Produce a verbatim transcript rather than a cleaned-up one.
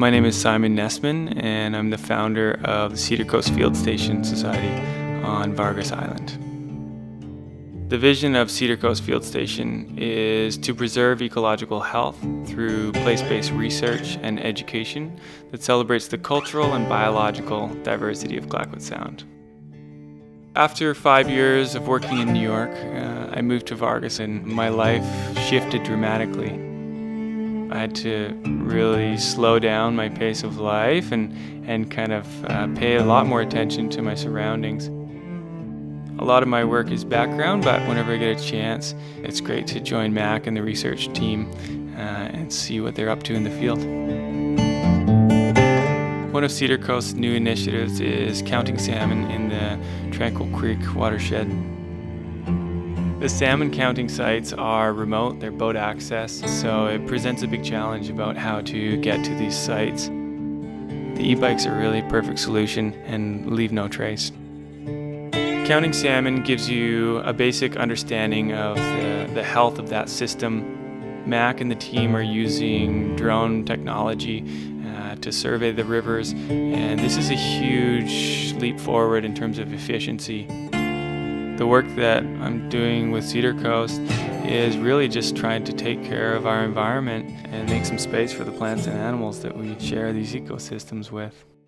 My name is Simon Nessman, and I'm the founder of the Cedar Coast Field Station Society on Vargas Island. The vision of Cedar Coast Field Station is to preserve ecological health through place-based research and education that celebrates the cultural and biological diversity of Clayoquot Sound. After five years of working in New York, uh, I moved to Vargas and my life shifted dramatically. I had to really slow down my pace of life and, and kind of uh, pay a lot more attention to my surroundings. A lot of my work is background, but whenever I get a chance, it's great to join Mac and the research team uh, and see what they're up to in the field. One of Cedar Coast's new initiatives is counting salmon in the Tranquil Creek watershed. The salmon counting sites are remote, they're boat access, so it presents a big challenge about how to get to these sites. The e-bike's a really perfect solution and leave no trace. Counting salmon gives you a basic understanding of the, the health of that system. Mac and the team are using drone technology uh, to survey the rivers, and this is a huge leap forward in terms of efficiency. The work that I'm doing with Cedar Coast is really just trying to take care of our environment and make some space for the plants and animals that we share these ecosystems with.